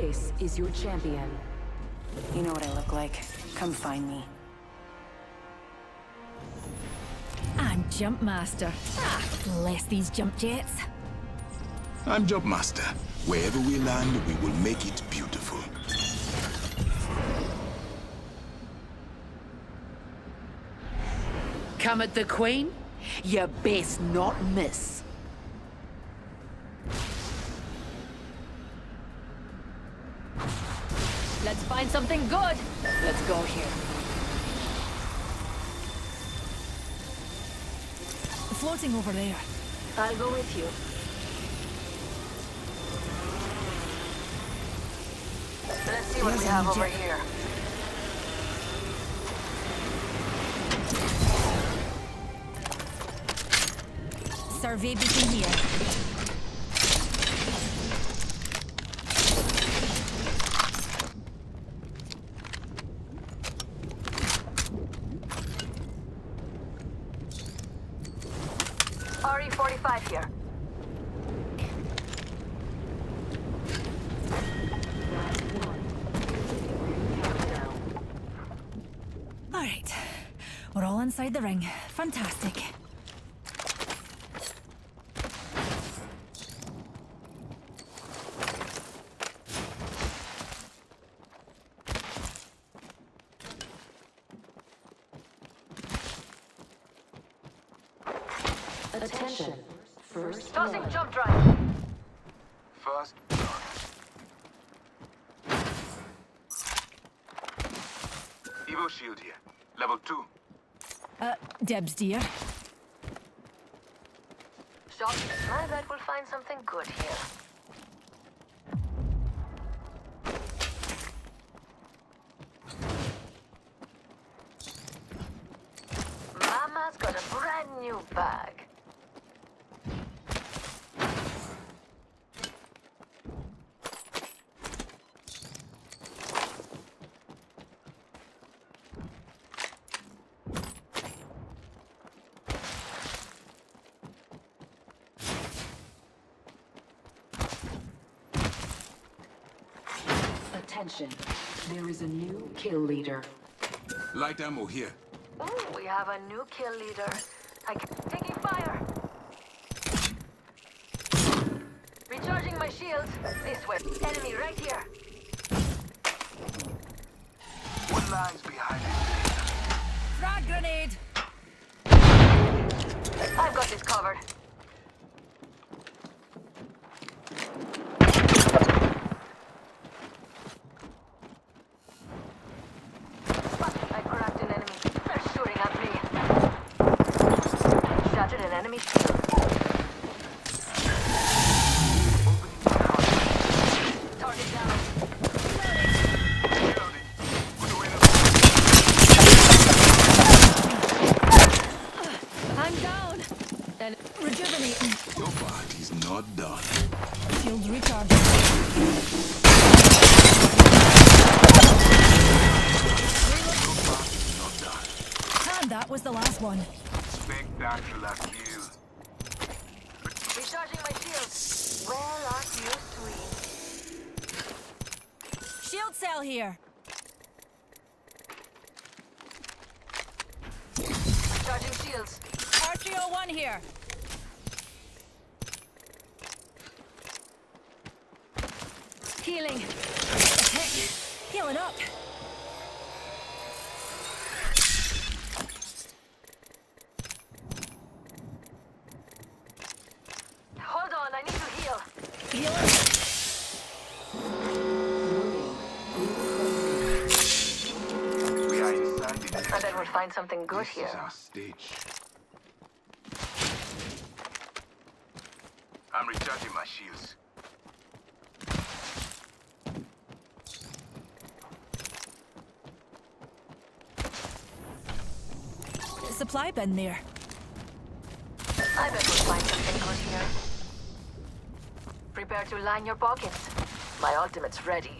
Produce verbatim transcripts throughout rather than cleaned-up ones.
race is your champion. You know what I look like. Come find me. I'm Jump Master. Ah, bless these jump jets. I'm Jump Master. Wherever we land, we will make it beautiful. Come at the Queen? You best not miss. Let's find something good. Let's go here. Floating over there. I'll go with you. Let's see what we have over here. Survey beacon here. R E forty-five here. All right, we're all inside the ring. Fantastic. Attention. First Tossing blood. jump drive. First Evo shield here. Level two. Uh, Debs, dear. Shot. I bet we'll find something good here. Mama's got a brand new bag. Attention. There is a new kill leader. Light ammo here. Ooh, we have a new kill leader. I can taking fire. Recharging my shields. This way. Enemy right here. One line's behind it. Frag grenade. I've got this covered. I cracked an enemy. They're shooting at me. Shattered an enemy shield. Target down. I'm down. And rejuvenating. Your party's not done. Shields recharging. Not done. And that was the last one. Spectacular kill. Recharging my shield. Well, aren't you sweet? Shield cell here. Charging shields. R three oh one here. Healing. Heck, healing up. Hold on, I need to heal. Healing. We are inside the I bet we'll find something good This here. is our stage. I'm recharging my shields. Supply bin there. I bet we'll find something good here. Prepare to line your pockets. My ultimate's ready.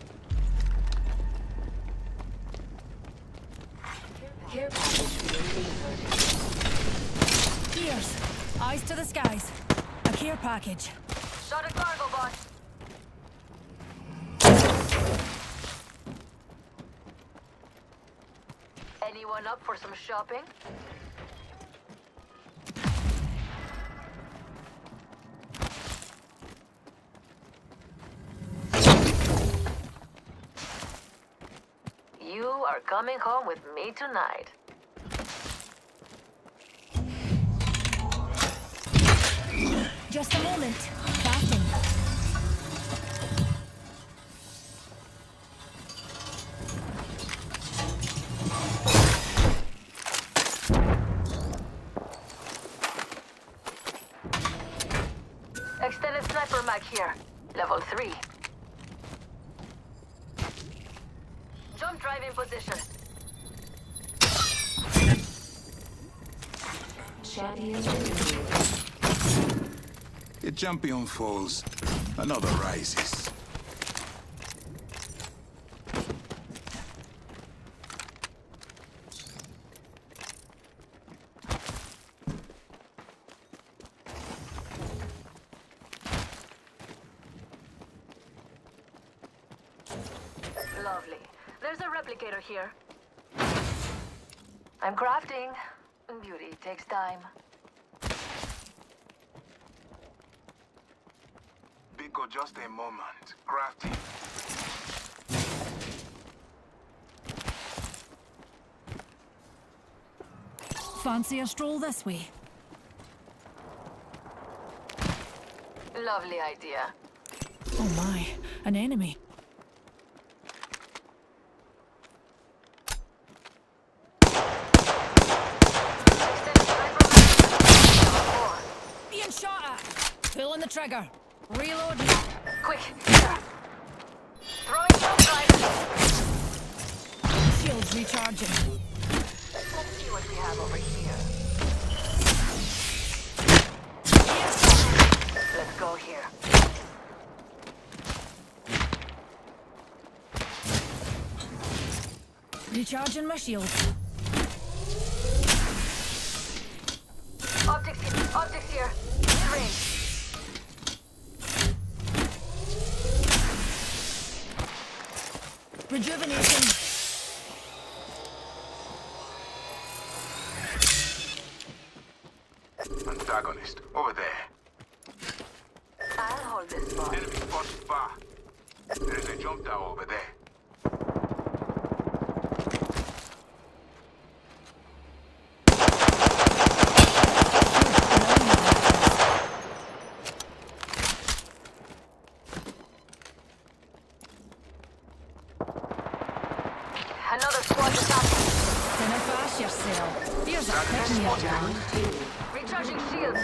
Care package being delivered. Ears. Eyes to the skies. A care package. Shot a cargo bot. Anyone up for some shopping? You are coming home with me tonight. Just a moment. Crafting. Extended sniper mag here. Level three. Jump drive in position. A champion falls, another rises. Lovely. There's a replicator here. I'm crafting. Beauty takes time. Biko, just a moment. Crafty. Fancy a stroll this way? Lovely idea. Oh my, an enemy. Being shot at. Pulling the trigger. Reloading. Quick, here. Throwing jump drive. Shields recharging. Let's see what we have over here. Let's go here. Recharging my shields. Optics here. Optics here. In range. Rejuvenation. Antagonist, over there. I'll hold this spot. Enemy spot far. There's a jump tower over there. Another squad attacking. Dinner fast yourself. Here's a pick-me-up. Recharging shields.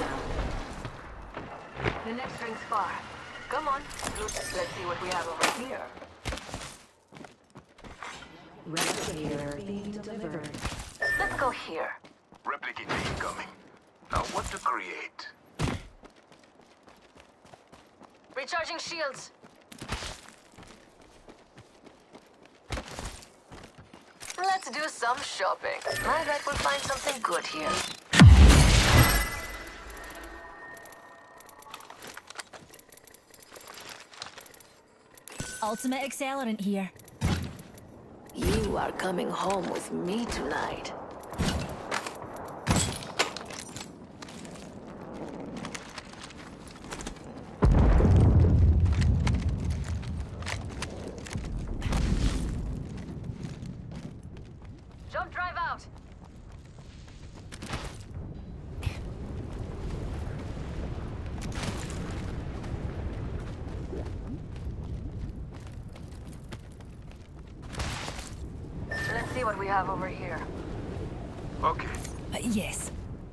The next ring's far. Come on. Let's see what we have over here. Replicator being delivered. Let's go here. Replicator incoming. Now what to create? Recharging shields. Let's do some shopping. I bet we'll find something good here. Ultimate accelerant here. You are coming home with me tonight. Jump drive out. Let's see what we have over here. Okay. Uh, yes.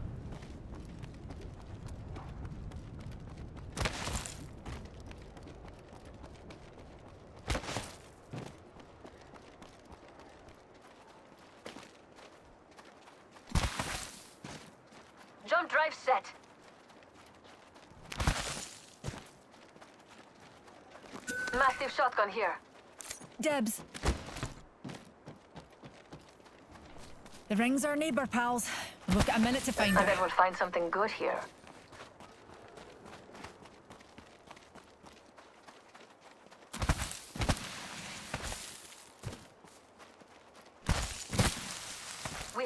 Jump drive set. Massive shotgun here. Dibs. The ring's our neighbour, pals. We've got a minute to find I her. bet we'll find something good here.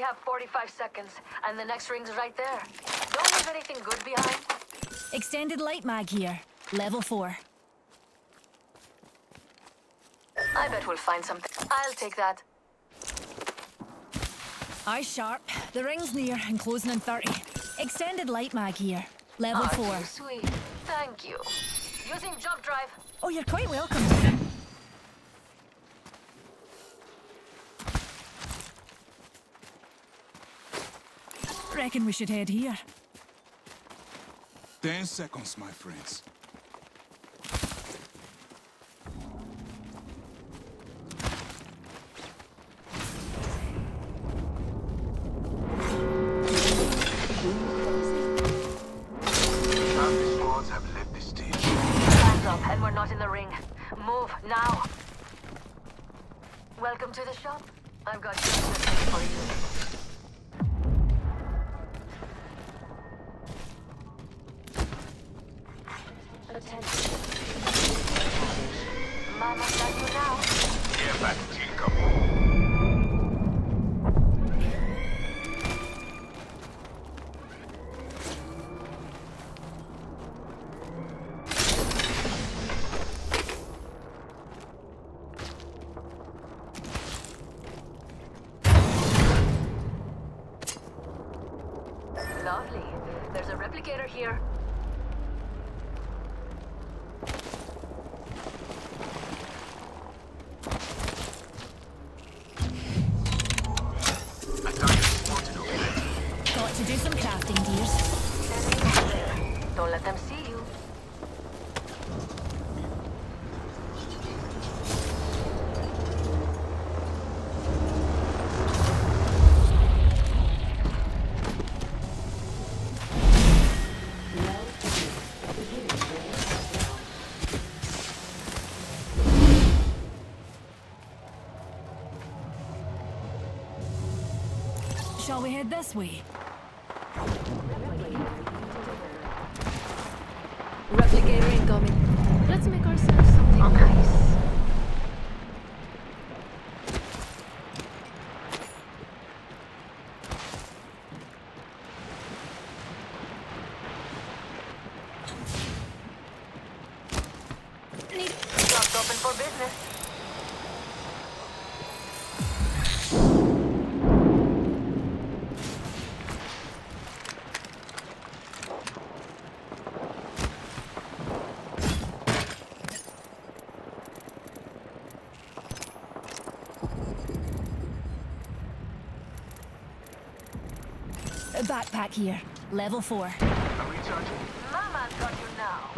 have forty-five seconds, and the next ring's right there. Don't leave anything good behind. Extended light mag here. Level four. I bet we'll find something. I'll take that. Eyes sharp. The ring's near and closing in thirty. Extended light mag here. Level Oh, four. too sweet. Thank you. Using jump drive. Oh, you're quite welcome, dear. Reckon we should head here. Ten seconds, my friends. And we're not in the ring. Move, now. Welcome to the shop. I've got just the thing for you. Attention. Mama, got you now. Get back, Tinker. Lovely. There's a replicator here. Got to do some crafting, dears. Don't let them see you. Shall we head this way? Replicator incoming. Let's make ourselves something nice. Shop's open for business. A backpack here. Level four. I'm recharging. Mama's got you now.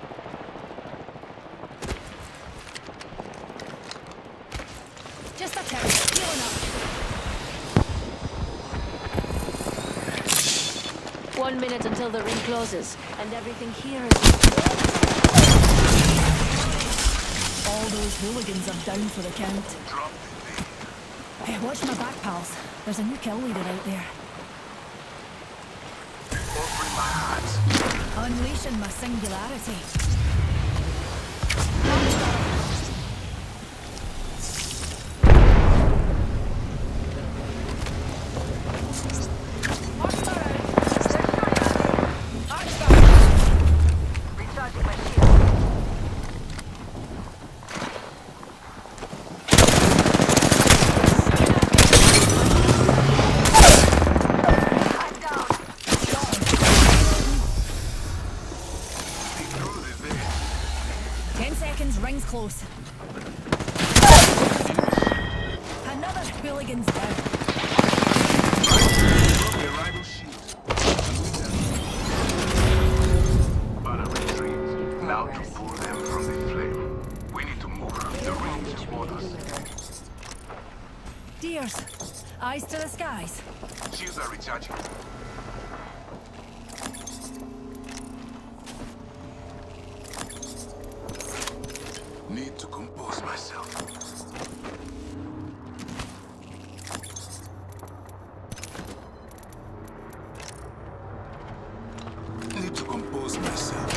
Just a tick. Healing up. One minute until the ring closes, and everything here is... All those hooligans are down for the count. Drop it. Hey, watch my back, pals. There's a new kill leader out there. Open my hands. Unleashing my singularity. Recharging my shield. I'm down. Ten seconds, ring's close. Another hooligan's down. The rival shield. But a retreat. Now to pull them from the flame. We need to move. The range orders. Dears, eyes to the skies. Shields are recharging. Need to compose myself. Need to compose myself.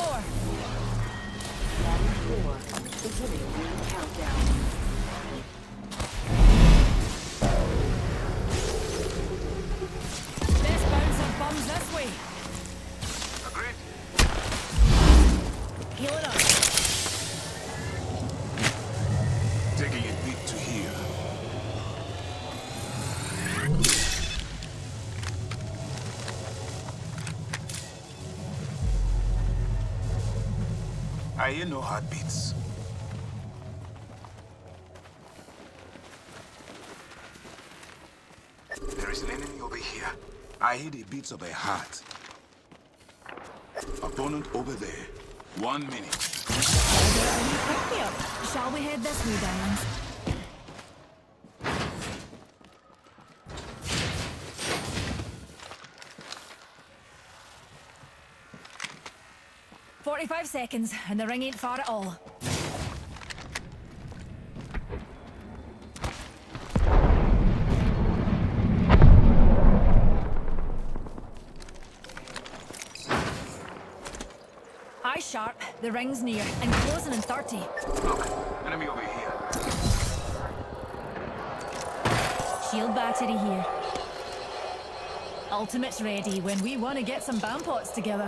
floor. Round four. Beginning ring countdown. Best bounce of bums this way. Agreed. Heal it up. Taking a bit to heal. I hear no heartbeats. There is an enemy over here. I hear the beats of a heart. Opponent over there. One minute. Yep. Shall we head this way, darlings? Forty-five seconds, and the ring ain't far at all. Eyes sharp, the ring's near, and closing in thirty. Look, enemy over here. Shield battery here. Ultimate's ready when we want to get some bam pots together.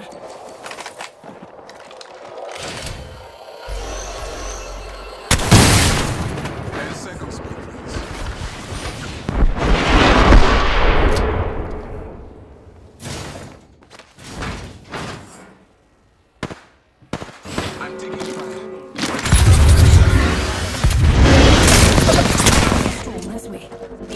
Ten seconds, please. I'm taking fire. Stroll this way.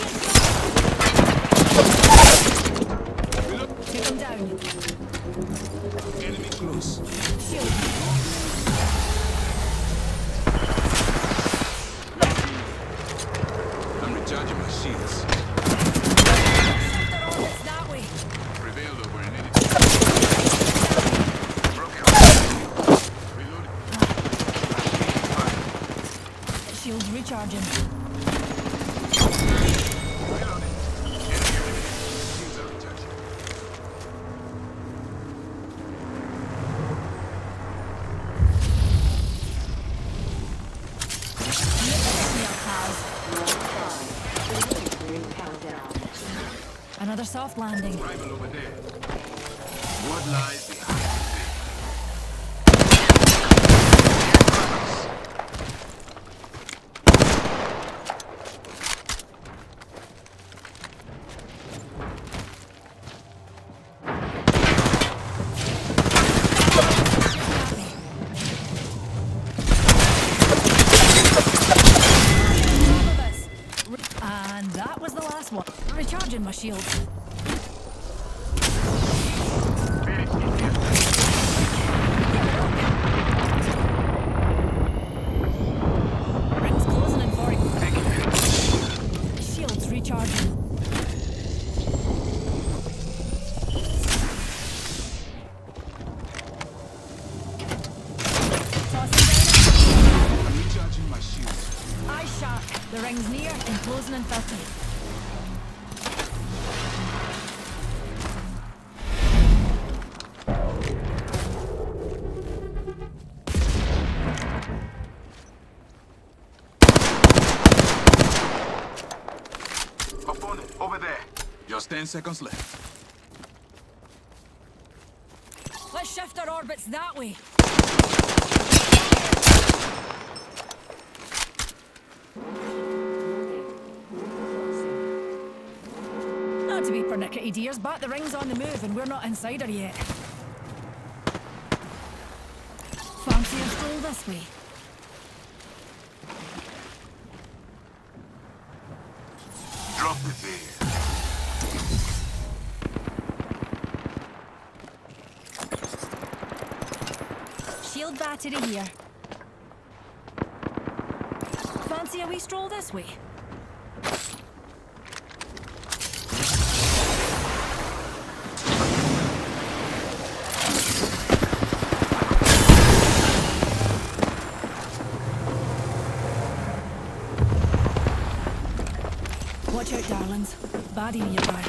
Take them down. Enemy close. Shield. I'm recharging my shields. They're all it's that way. Prevailed over an enemy. Broken. Reloading. Shield's recharging. Reloading. Enemy eliminated. Shields are recharging. Ring countdown. Another soft landing. Rival over there. What lies behind And that was the last one. Recharging my shield. Ring's closing in forty. Shield's recharging. Tossing down. I'm recharging my shields. Eyes sharp. The ring's near and closing in thirty. Opponent over there. Just ten seconds left. Let's shift our orbits that way. Not to be pernickety dears, but the ring's on the move and we're not inside her yet. Fancy a stroll this way? Drop it there. Shield battery here. Fancy a wee stroll this way? Watch out, darlings. Baddie nearby.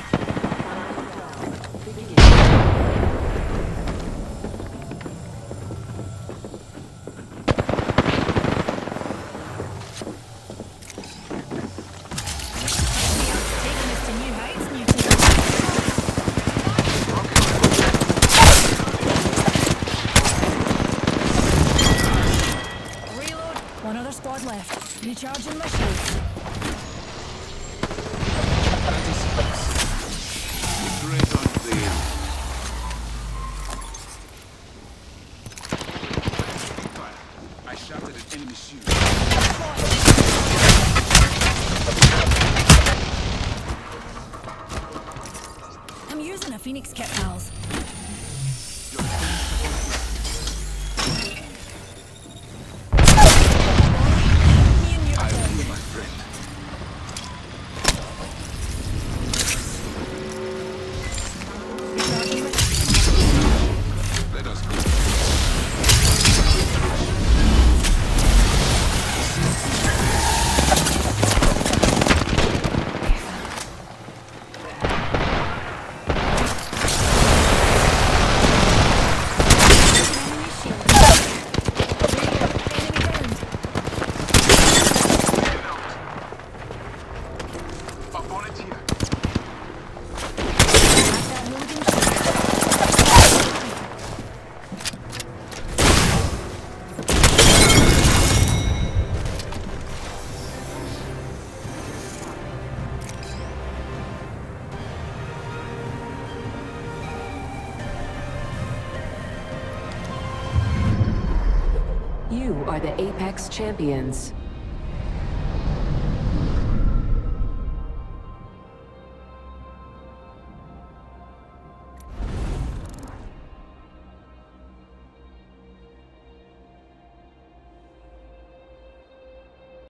Recharging my shields. Great on the I shot at an enemy shield. I'm using a Phoenix kit, pals. I will, my friend. Let us go. Opponent here. You are the Apex champions.